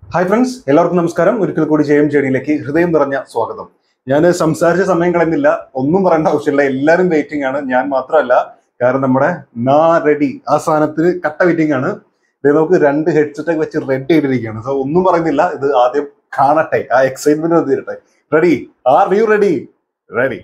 Hi friends, എല്ലാവർക്കും നമസ്കാരം. ഒരിക്കൽ കൂടി JMJD ഹൃദയം നിറഞ്ഞ സ്വാഗതം. ഞാൻ സംസാരിച്ച സമയം കളയുന്നില്ല, ഒന്നും പറയേണ്ട ആവശ്യമില്ല. എല്ലാവരും വെയിറ്റിംഗ് ആണ്, ഞാൻ മാത്രമല്ല. കാരണം നമ്മുടെ റെഡി ആ സാധനത്തിന് കട്ട വെയിറ്റിംഗ് ആണ്. നമുക്ക് 2 ഹെഡ്സെറ്റ് ഒക്കെ വെച്ച് റെഡി ചെയ്തിരിക്കുകയാണ്. സോ ഒന്നും പറയുന്നില്ല, ഇത് ആദ്യം കാണട്ടെ, ആ എക്സൈറ്റ്മെന്റ് തീരട്ടെ. Ready? Are you ready? Ready.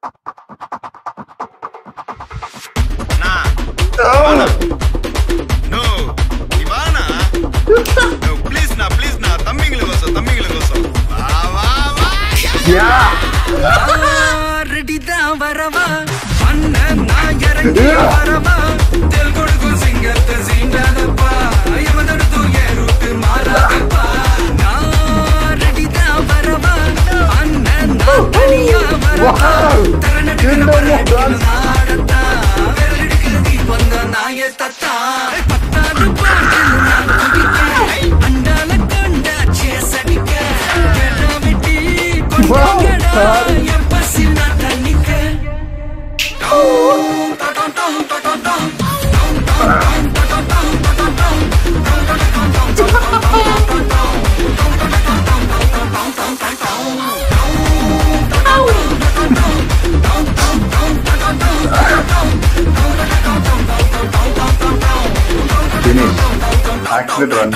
Accident run.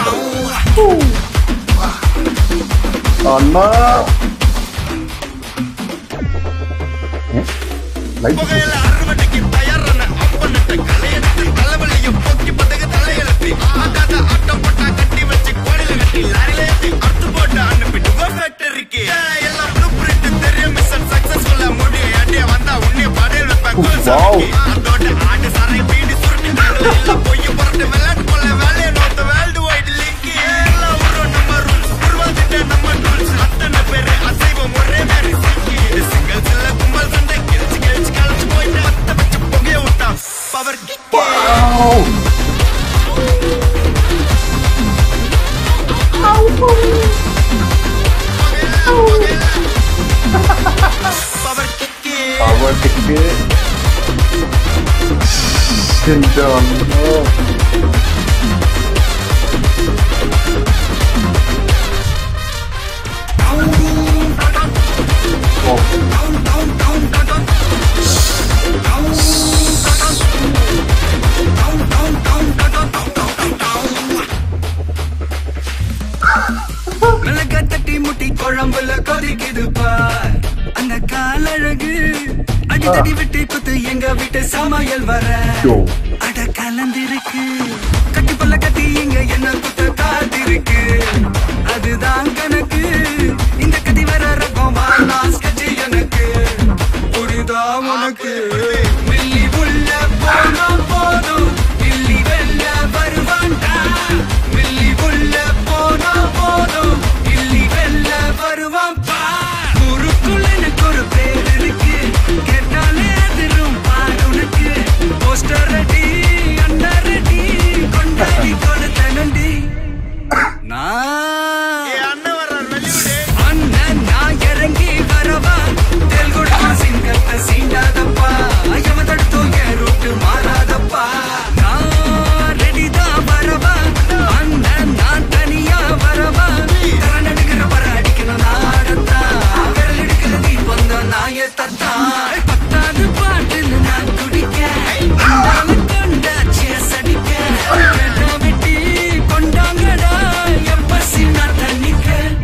Anna. Wow. Power kick. குழம்புல கொதிக்குது பார் அந்த காலழகு அடித்தடி விட்டு குத்து எங்க வீட்டு சமையல் வர அட கலந்திருக்கு கட்டி பல்ல கட்டி இங்க என்ன குத்த காத்திருக்கு அதுதான் கணக்கு இந்த கட்டி வர ரகம் வாஸ் கட்சி எனக்கு புரிதா உனக்கு மில்லி உள்ள போனா போதும் மில்லி வெல்ல வருவான்டா மில்லி உள்ள போனா போதும் மில்லி வெல்ல வருவான் பா குருக்குள்ள எனக்கு ஒரு பேர் இருக்கு கேட்டாலே அதிரும் பார் உனக்கு போஸ்டர் ரெடி அண்டர் ரெடி கொண்டாடி கொடுத்த நண்டி அண்ணன் நான் இறங்கி வரவா தெல் கொடுக்கும் சிங்கத்தை சீண்டாதப்பா ஐயவ தடுத்தோ என் ரூட்டு மாறாதப்பா நான் ரெடி தான் வரவா அண்ணன் நான் தனியா வரவா தரன் எடுக்கிற வர அடிக்கணும் நாடத்தா விரல் எடுக்கிற தீ வந்த நாய தத்தா பத்தாவது பாட்டில் நான் குடிக்க கொண்டா சேஸ் அடிக்க வெட்டி கொண்டாங்கடா எப்பசி நான் தண்ணிக்க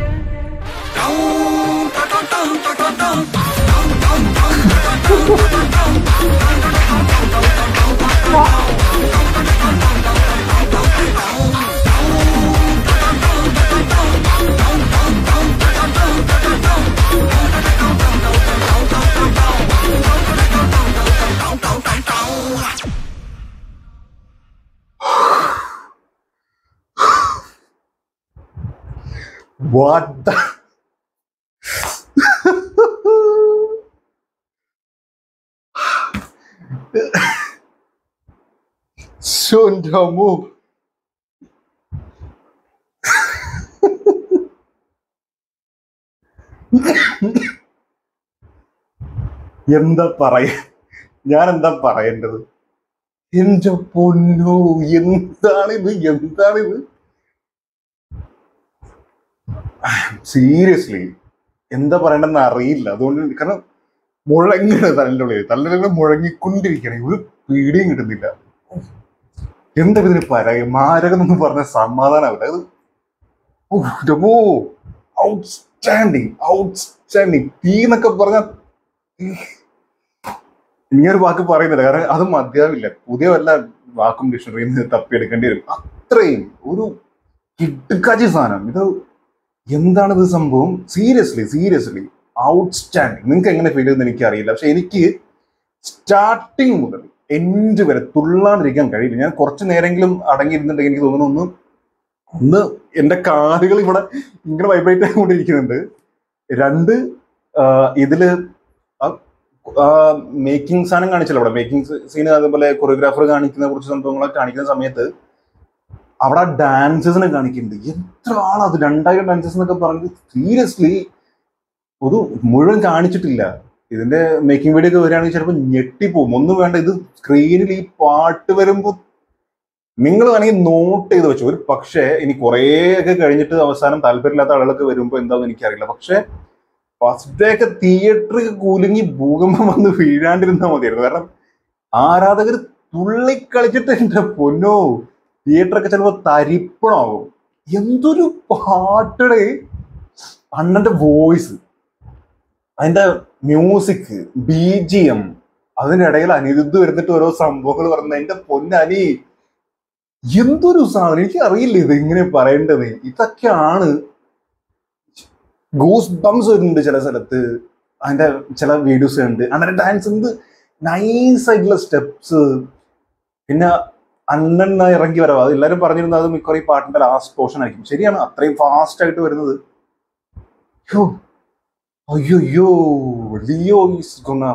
What the? Move. എന്താ പറയ ഞാൻ എന്താ പറയേണ്ടത്? എന്റെ പൊന്നോ, എന്താണിത്? സീരിയസ്ലി എന്താ പറയണ്ടെന്ന് അറിയില്ല. അതുകൊണ്ട് കാരണം മുഴങ്ങണ് തലൻ്റെ മുഴങ്ങിക്കൊണ്ടിരിക്കണേ, ഒരു പീടിയും കിട്ടുന്നില്ല. എന്താ ഇതിന് പറയാ, മാരകം എന്ന് പറഞ്ഞ സമാധാനാവില്ല. അത് ഔട്ട്സ്റ്റാൻഡിങ് തീ എന്നൊക്കെ പറഞ്ഞ ഇങ്ങനൊരു വാക്ക് പറയുന്നില്ല, കാരണം അത് മതിയാവില്ല. പുതിയ വല്ല വാക്കും ഡിക്ഷണറിയിൽ നിന്ന് തപ്പിയെടുക്കേണ്ടി വരും. അത്രയും ഒരു കിട്ടുക്കാച്ചി സാധനം. ഇത് എന്താണിത് സംഭവം? Seriously outstanding. നിങ്ങൾക്ക് എങ്ങനെ ഫീൽ ചെയ്യുന്നത് എനിക്കറിയില്ല, പക്ഷെ എനിക്ക് സ്റ്റാർട്ടിങ് മുതൽ എൻഡ് വരെ തുള്ളാണ്ടിരിക്കാൻ കഴിയില്ല. ഞാൻ കുറച്ച് നേരെങ്കിലും അടങ്ങിയിരുന്നുണ്ടെങ്കിൽ എനിക്ക് തോന്നുന്നു ഒന്ന് എൻ്റെ കാലുകൾ ഇവിടെ ഇങ്ങനെ വൈബ്രേറ്റ് ആയിക്കൊണ്ടിരിക്കുന്നുണ്ട്. രണ്ട്, ഇതില് മേക്കിംഗ് സാധനം കാണിച്ചല്ലോ അവിടെ, മേക്കിംഗ് സീന്, അതുപോലെ കൊറിയോഗ്രാഫർ കാണിക്കുന്ന കുറച്ച് സംഭവങ്ങളൊക്കെ കാണിക്കുന്ന സമയത്ത് അവിടെ ആ ഡാൻസസിനെ കാണിക്കുന്നുണ്ട്. എത്ര ആളത് 2000 ഡാൻസസ് എന്നൊക്കെ പറഞ്ഞ് സീരിയസ്ലി ഒരു മുഴുവൻ കാണിച്ചിട്ടില്ല. ഇതിന്റെ മേക്കിംഗ് വീഡിയോ ഒക്കെ വരികയാണെങ്കിൽ ചിലപ്പോൾ ഞെട്ടിപ്പോവും. ഒന്നും വേണ്ട, ഇത് സ്ക്രീനിൽ ഈ പാട്ട് വരുമ്പോൾ നിങ്ങൾ വേണമെങ്കിൽ നോട്ട് ചെയ്ത് വെച്ചു. ഒരു പക്ഷേ ഇനി കുറേയൊക്കെ കഴിഞ്ഞിട്ട് അവസാനം താല്പര്യമില്ലാത്ത ആളുകളൊക്കെ വരുമ്പോൾ എന്താണെന്ന് എനിക്കറിയില്ല. പക്ഷെ ഫസ്റ്റ് ഡേ ഒക്കെ തിയേറ്ററിൽ കൂലുങ്ങി ഭൂകമ്പം വന്ന് വീഴാണ്ടിരുന്നാൽ മതിയായിരുന്നു. കാരണം ആരാധകർ തുള്ളിക്കളിച്ചിട്ട് എന്റെ പൊന്നോ, തിയേറ്ററൊക്കെ ചിലപ്പോൾ തരിപ്പണാവും. എന്തൊരു പാട്ടടെ, അണ്ണന്റെ വോയിസ്, അതിന്റെ മ്യൂസിക്, BGM, അതിനിടയിൽ അനിരുദ്ധ് വരുന്നിട്ട് ഓരോ സംഭവങ്ങൾ പറഞ്ഞ എന്റെ പൊന്നനി, എന്തൊരു സാധനം. എനിക്ക് അറിയില്ല ഇത് എങ്ങനെ പറയേണ്ടത്. ഇതൊക്കെയാണ് ഗൂസ് ബംസ് വരുന്നുണ്ട് ചില സ്ഥലത്ത്. അതിന്റെ ചില വീഡിയോസ് ഉണ്ട്. അണ്ണന്റെ ഡാൻസ് എന്ത് നൈസ് ആയിട്ടുള്ള സ്റ്റെപ്സ്. പിന്നെ അണ്ണൻ ഇറങ്ങി വരവ്, അത് എല്ലാവരും പറഞ്ഞിരുന്നത് അത് മിക്കവാറും ഈ പാട്ടിന്റെ ലാസ്റ്റ് പോർഷൻ ആയിരിക്കും. ശരിയാണ്, അത്രയും ഫാസ്റ്റ് ആയിട്ട് വരുന്നത്. അയ്യോ ലിയോ ഈസ് ഗോണ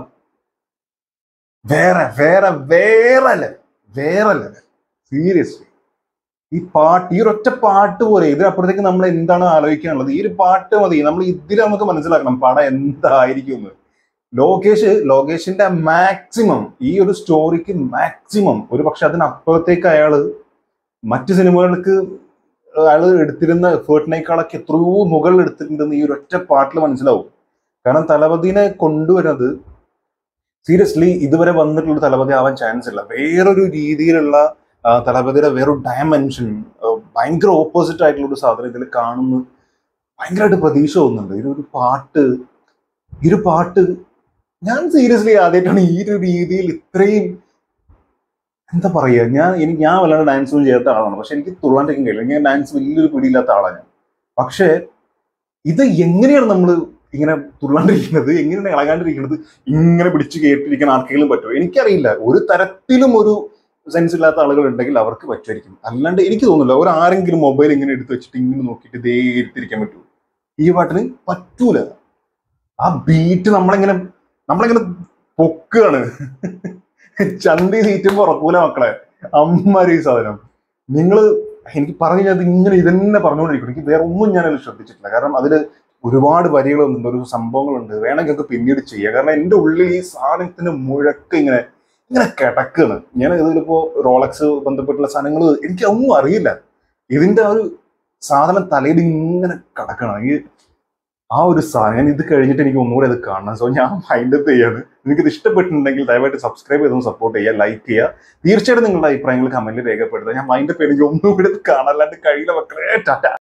വേറെ സീരിയസ്ലി. ഈ പാട്ട്, ഈ ഒരൊറ്റ പാട്ട് പോലെ ഇതിനപ്പുറത്തേക്ക് നമ്മൾ എന്താണ് ആലോചിക്കാനുള്ളത്? ഈ ഒരു പാട്ട് മതി. നമ്മൾ ഇതിൽ നമുക്ക് മനസ്സിലാക്കണം പടം എന്തായിരിക്കും എന്ന്. ലോകേഷിന്റെ മാക്സിമം, ഈ ഒരു സ്റ്റോറിക്ക് മാക്സിമം, ഒരു പക്ഷെ അതിനപ്പുറത്തേക്ക് അയാള് മറ്റു സിനിമകൾക്ക് അയാൾ എടുത്തിരുന്ന എഫേർട്ടിനേക്കാളൊക്കെ എത്രയോ മുകളിൽ എടുത്തിട്ടുണ്ടെന്ന് ഈ ഒരു ഒറ്റ പാട്ടിൽ മനസ്സിലാവും. കാരണം തലപതിനെ കൊണ്ടുവരുന്നത് സീരിയസ്ലി ഇതുവരെ വന്നിട്ടുള്ള തലപതി ആവാൻ ചാൻസ് ഇല്ല. വേറൊരു രീതിയിലുള്ള തലപതിയുടെ വേറൊരു ഡയമെൻഷൻ, ഭയങ്കര ഓപ്പോസിറ്റ് ആയിട്ടുള്ള ഒരു സാധനം ഇതിൽ കാണുന്നു. ഭയങ്കരമായിട്ട് പ്രതീക്ഷ തോന്നുന്നുണ്ട്. ഈ ഒരു പാട്ട് ഞാൻ സീരിയസ്ലി ആദ്യമായിട്ടാണ് ഈ ഒരു രീതിയിൽ ഇത്രയും, എന്താ പറയുക, ഞാൻ വല്ലാണ്ട് ഡാൻസ് ഒന്നും ചെയ്യാത്ത ആളാണ്. പക്ഷെ എനിക്ക് തുള്ളാണ്ടിരിക്കാൻ കഴിയില്ല. ഞാൻ ഡാൻസ് വലിയൊരു പിടിയില്ലാത്ത ആളാണ് ഞാൻ. പക്ഷെ ഇത് എങ്ങനെയാണ് നമ്മൾ ഇങ്ങനെ തുള്ളാണ്ടിരിക്കുന്നത്, എങ്ങനെയാണ് ഇളകാണ്ടിരിക്കുന്നത്, ഇങ്ങനെ പിടിച്ചു കേട്ടിരിക്കാൻ ആർക്കെങ്കിലും പറ്റുമോ? എനിക്കറിയില്ല. ഒരു തരത്തിലും ഒരു സെൻസ് ഇല്ലാത്ത ആളുകൾ ഉണ്ടെങ്കിൽ അവർക്ക് പറ്റുമായിരിക്കും. അല്ലാണ്ട് എനിക്ക് തോന്നുന്നില്ല ആരെങ്കിലും മൊബൈൽ ഇങ്ങനെ എടുത്ത് വെച്ചിട്ട് ഇങ്ങനെ നോക്കിയിട്ട് ഇതേ എടുത്തിരിക്കാൻ പറ്റുമോ? ഈ പാട്ടിന് പറ്റൂല. ആ ബീറ്റ് നമ്മളിങ്ങനെ പൊക്കുകയാണ്. ചന്തി തീറ്റുമ്പോ ഉറക്കൂല മക്കളെ, അമ്മാരി സാധനം. എനിക്ക് പറഞ്ഞത് ഇങ്ങനെ ഇതന്നെ പറഞ്ഞുകൊണ്ടിരിക്കും. എനിക്ക് വേറെ ഒന്നും ഞാനതിൽ ശ്രദ്ധിച്ചിട്ടില്ല. കാരണം അതിൽ ഒരുപാട് വരികളൊന്നുണ്ട്, ഒരു സംഭവങ്ങളുണ്ട്. വേണമെങ്കിൽ നമുക്ക് പിന്നീട് ചെയ്യാം. കാരണം എൻ്റെ ഉള്ളിൽ ഈ സാധനത്തിന് മുഴക്ക് ഇങ്ങനെ കിടക്കുകയാണ്. ഞാൻ ഇതിലിപ്പോ റോളക്സ് ബന്ധപ്പെട്ടുള്ള സാധനങ്ങൾ എനിക്ക് ഒന്നും അറിയില്ല. ഇതിന്റെ ആ ഒരു സാധനം തലയിൽ ഇങ്ങനെ കിടക്കണം. ആ ഒരു സാധനം ഞാൻ ഇത് കഴിഞ്ഞിട്ട് എനിക്ക് ഒന്നുകൂടെ അത് കാണണം. സോ ഞാൻ മൈൻഡ് അപ്പ് ചെയ്യാണ്. നിങ്ങൾക്ക് ഇത് ഇഷ്ടപ്പെട്ടിട്ടുണ്ടെങ്കിൽ ദയവായിട്ട് സബ്സ്ക്രൈബ് ചെയ്തൊന്ന് സപ്പോർട്ട് ചെയ്യുക, ലൈക്ക് ചെയ്യുക. തീർച്ചയായിട്ടും നിങ്ങളുടെ അഭിപ്രായങ്ങൾ കമന്റിൽ രേഖപ്പെടുത്തുക. ഞാൻ മൈൻഡ് അപ്പ് ചെയ്യണമെങ്കിൽ ഒന്നുകൂടെ ഇത് കാണാൻ, അല്ലാണ്ട് കഴിയില്ല മക്കളെ. ടാറ്റ.